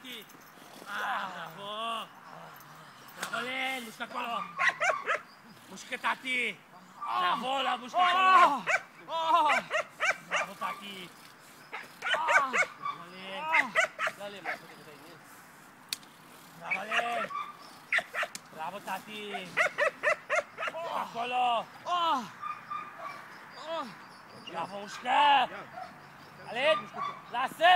tati! Ah, bravo! Bravo, Lel, mușcă acolo! Mușcă, tati! Bravo, la mușcă acolo! Bravo, tati! Bravo, Lel! Bravo, Lel! Bravo, tati! Acolo! Bravo, mușcă! Alin, lasă!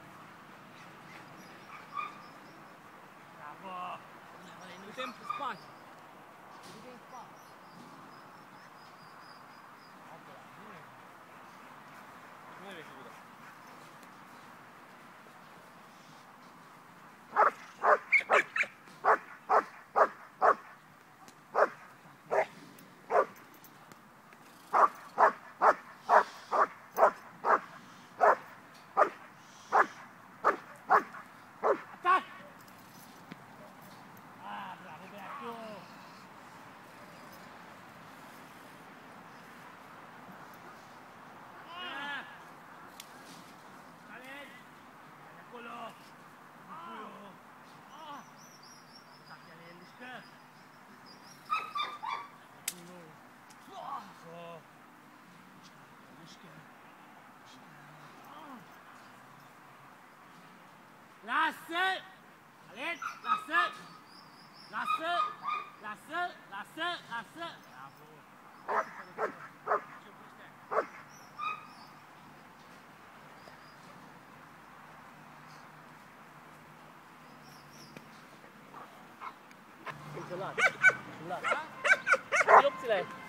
Bravo! Uite în spate! Uite în spate! Nu e sigură. Lasă! Alin, lasă! Lasă! Lasă! Lasă! Lasă! Bravo! Celular. Celular. Ai opțiile.